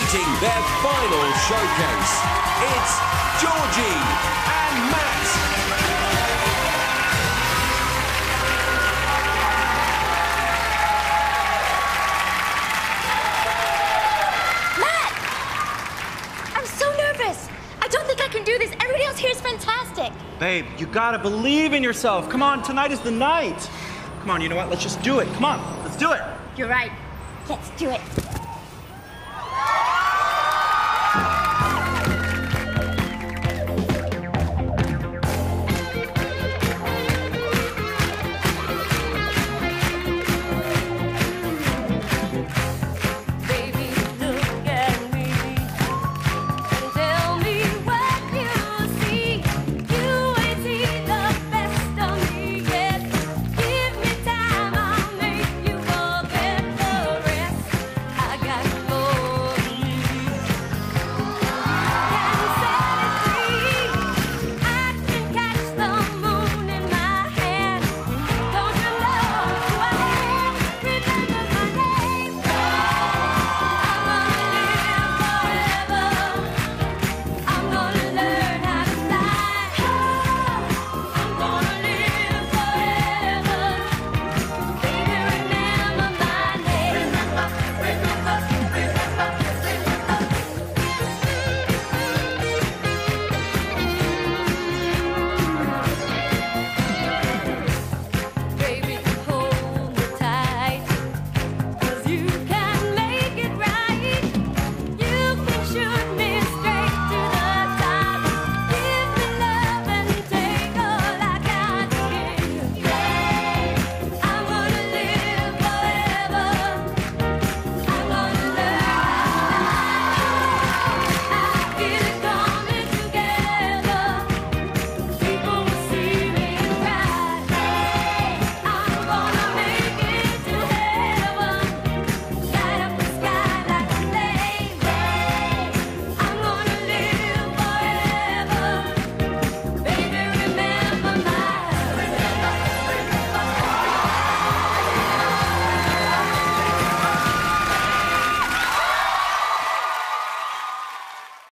presenting their final showcase. It's Georgie and Matt. Matt! I'm so nervous. I don't think I can do this. Everybody else here is fantastic. Babe, you gotta believe in yourself. Come on, tonight is the night. Come on, you know what? Let's just do it. Come on, let's do it. You're right. Let's do it.